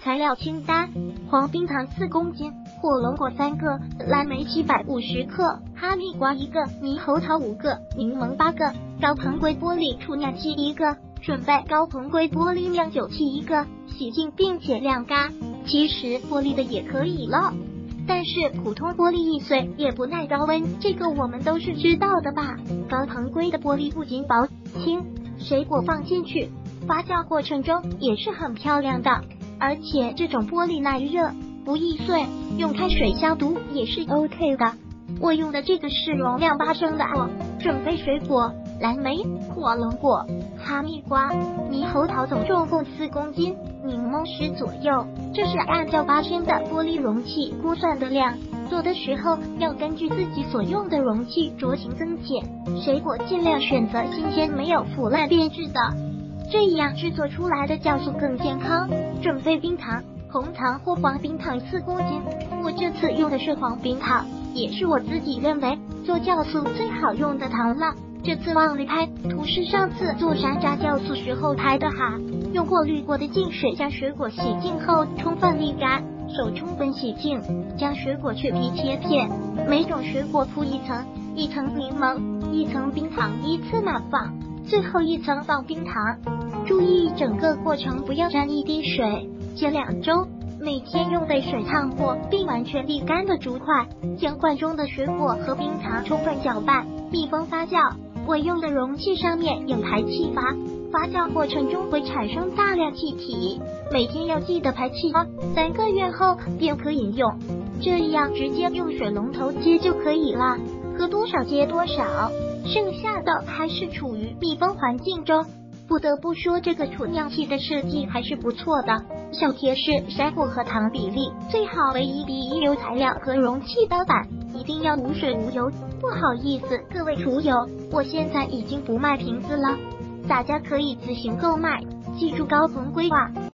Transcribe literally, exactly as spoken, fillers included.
材料清单：黄冰糖四公斤，火龙果三个，蓝莓七百五十克，哈密瓜一个，猕猴桃五个，柠檬八个，高硼硅玻璃储酿器一个。准备高硼硅玻璃酿酒器一个，洗净并且晾干。其实玻璃的也可以了，但是普通玻璃易碎也不耐高温，这个我们都是知道的吧。高硼硅的玻璃不仅薄轻，水果放进去发酵过程中也是很漂亮的，而且这种玻璃耐热不易碎，用开水消毒也是 OK 的。我用的这个是容量八升的哦。准备水果：蓝莓、火龙果、哈密瓜、猕猴桃，总重共四公斤，柠檬十左右。这是按照八升的玻璃容器估算的量，做的时候要根据自己所用的容器酌情增减。水果尽量选择新鲜没有腐烂变质的，这样制作出来的酵素更健康。准备冰糖：红糖或黄冰糖四公斤，我这次用的是黄冰糖，也是我自己认为做酵素最好用的糖了。这次忘了拍图，是上次做山楂酵素时候拍的哈。用过滤过的净水将水果洗净后充分沥干，手充分洗净，将水果去皮切片，每种水果铺一层，一层柠檬，一层冰糖，依次码放，最后一层放冰糖。注意整个过程不要沾一滴水。前两周每天用沸水烫过并完全沥干的竹块，将罐中的水果和冰糖充分搅拌，密封发酵。我用的容器上面有排气阀，发酵过程中会产生大量气体，每天要记得排气哦。三个月后便可饮用，这样直接用水龙头接就可以了，喝多少接多少，剩下的还是处于密封环境中。不得不说，这个储酿器的设计还是不错的。小贴士：筛果和糖比例最好为一比一，油材料和容器标板一定要无水无油。不好意思，各位厨友，我现在已经不卖瓶子了，大家可以自行购买，记住高硼硅啊。